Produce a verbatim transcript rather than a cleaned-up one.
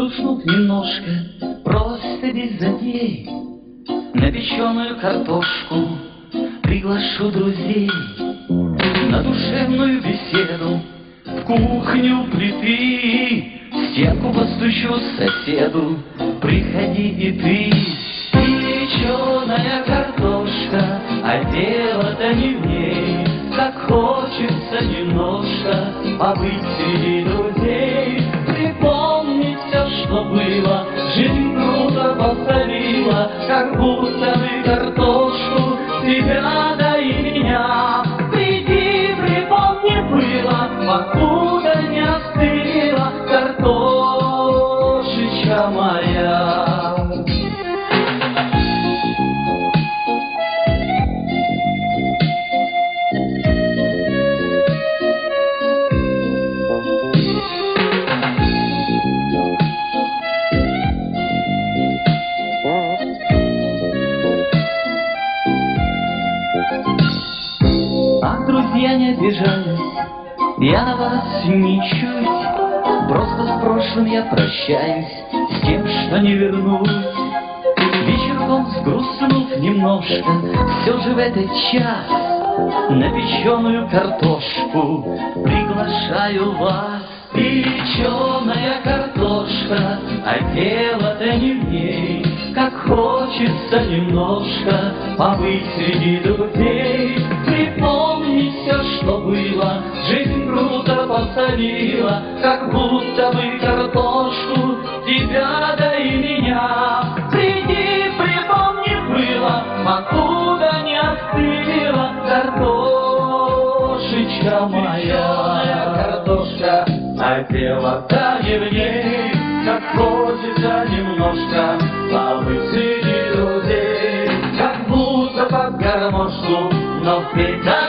Сгрустнув немножко, просто без затей, на печеную картошку приглашу друзей, на душевную беседу в кухню плиты, стенку постучу соседу, приходи и ты. Печеная картошка, а дело-то не в ней, как хочется немножко побыть среди друзей, припомнить все, что было, жизнь круто посолила, как будто бы картошку, тебя да и меня. Приди, припомни, было, покуда не остыла картошечка моя. Ах, друзья, не обижайтесь, я на вас ничуть, просто с прошлым я прощаюсь, с тем, что не вернусь. Вечерком сгрустнув немножко, все же в этот час на печеную картошку приглашаю вас. Печеная картошка, а дело-то не в ней, как хочется немножко побыть среди друзей, припомнить все, что было, жизнь круто посолила, как будто бы картошку, тебя да и меня. Приди, припомни, было, покуда не остыла картошечка моя. Картошка, а дело-то не в ней, как хочется немножко побыть среди друзей, как будто под гармошку, но впредь